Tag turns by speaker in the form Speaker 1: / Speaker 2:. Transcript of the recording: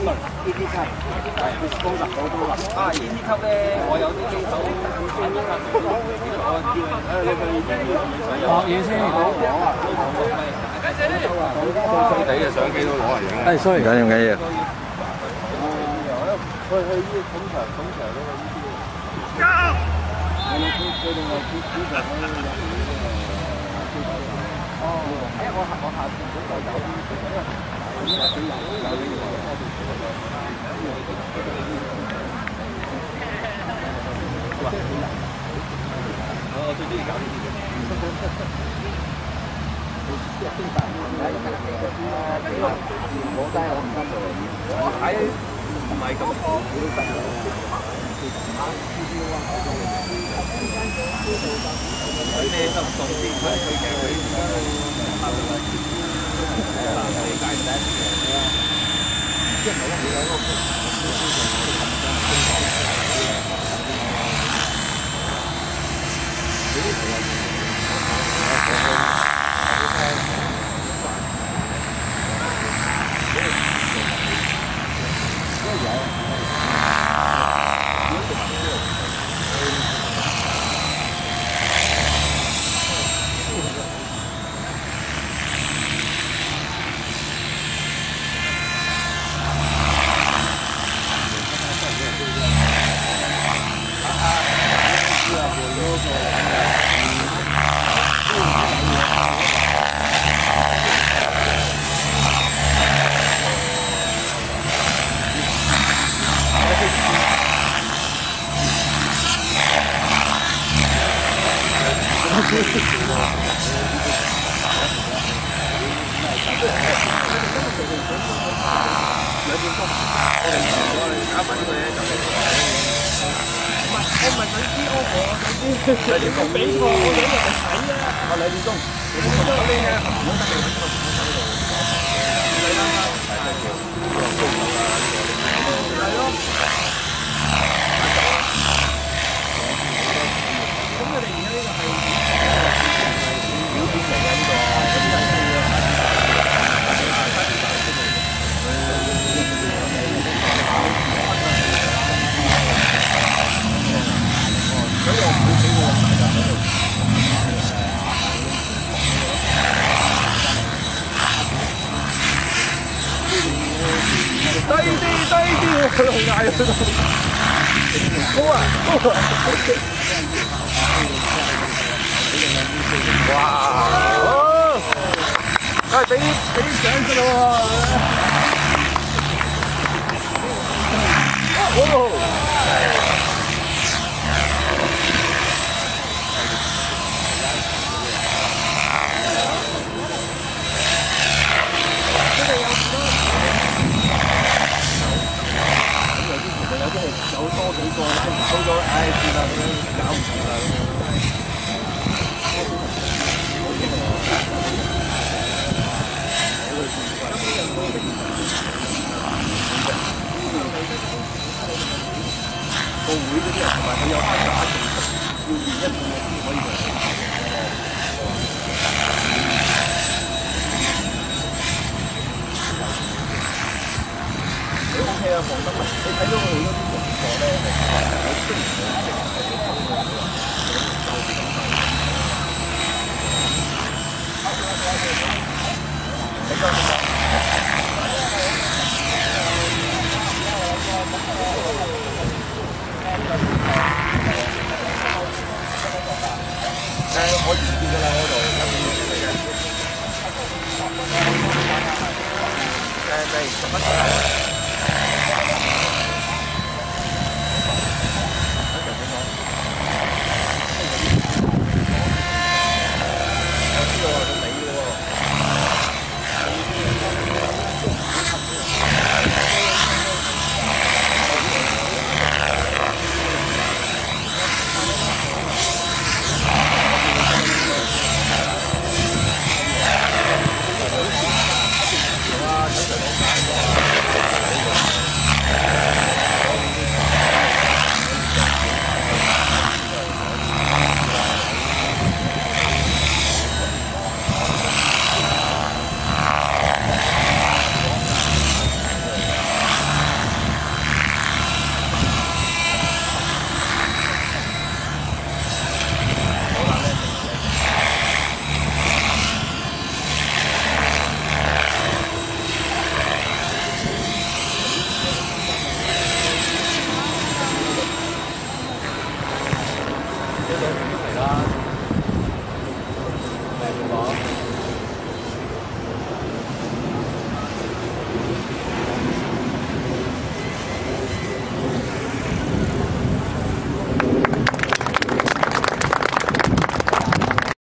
Speaker 1: 呢啲級係高達好多啦。啊，呢啲級咧，我有啲機手學嘢先。細地嘅相機都攞嚟影。係，sorry。緊要緊要。去呢個捧場嗰個呢啲。佢哋話捧場嗰個哦，我下次如果有啲，因為佢有呢個。我最中意搞呢啲嘅。我真係我唔得做，我睇唔係咁好，我都得。佢咩都送啲，佢其實佢理解唔得。即係冇你有個。我完結㗎啦，嗰度有幾嘅。10蚊。